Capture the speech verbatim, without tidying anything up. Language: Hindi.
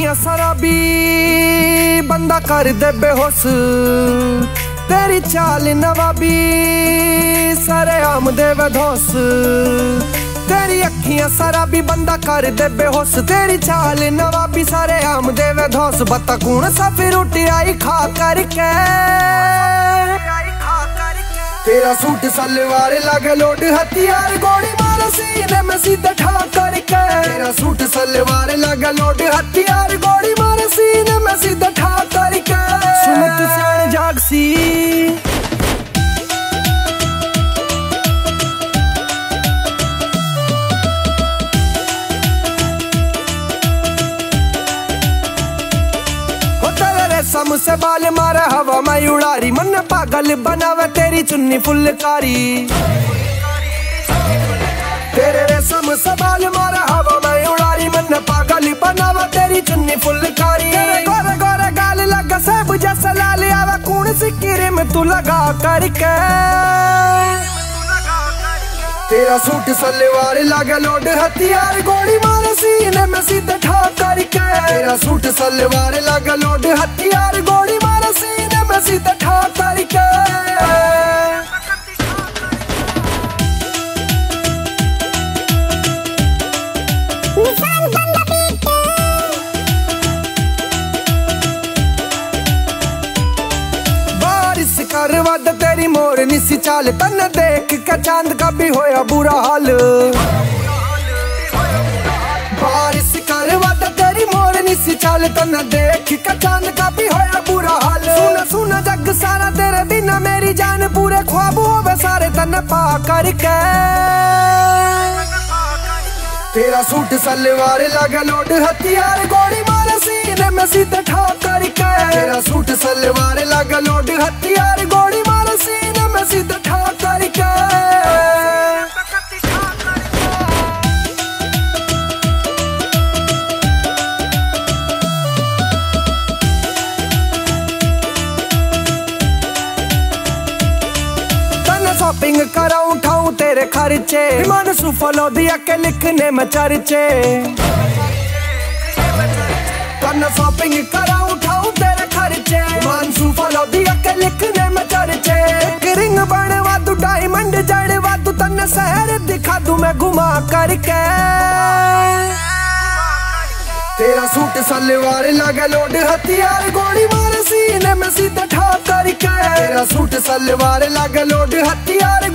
अखियां शराबी बंदा कर दे बेहोश, तेरी चाल नवाबी सारे आम दे बेधोस। तेरी अखियां शराबी बंदा कर दे बेहोश, तेरी चाल नवाबी सारे आम दे बेधोस। बता कौन सा फिर उठी आई खा करके, तेरा सूट सलवार लगे लोड हथियार गोली मार सीने में सीधे ठा करके। तेरा सूट सलवार लगे लोड हथियार गोली मार सीने में सीधे ठा करके। सुन तू सैन जागसी रेशम से बाल मारे हवा में उड़ारी, मन पागल बनावे तेरी चुन्नी फुलकारी। तेरे रेशम से बाल मारे हवा में उड़ारी, मन पागल बनावे तेरी चुन्नी फुलकारी। तेरे गोरे गोरे गाल लगा सब जैसा लाल आवा, कौन सी क्रीम तू लगा करके। तेरा सूट सलवार लगे लोड हथियार गोली मार सीने में सीधे ठा करके। तेरा सूट सलवार लगे लोड हथियार गोली मार सीने में सीधे ठा करके। करवद तेरी मोर निसी चाल, तन देख के चांद का भी होया बुरा हाल। बारिश करवद तेरी मोर निसी चाल, तन देख के चांद का भी होया बुरा हाल। सुन सुन जग सारा तेरे बिना मेरी जान, पूरे ख्वाब होवे सारे तन पा करके। तेरा सूट सलवार लगे लोड हथियार गोली मार सीने में सीधे ठा करके। तेरा सूट सलवार लगे लोड हथियार गोली मार सीने में सीधे ठा करके। शॉपिंग करा उठाऊं तेरे खर्चे, विमान सुफलो दिया के लिखने में चर्चे। करना शॉपिंग करा उठाऊं तेरे खर्चे, विमान सुफलो दिया के लिखने में चर्चे। एक रिंग बनवा दू डायमंड जड़वा दू, तन्ने शहर दिखा दू मैं घुमा करके। तेरा सूट सलवार लगे लोड हथियार गोली मार सीने में सीधे ठा करके। तेरा सूट सलवार लगे लोड हथियार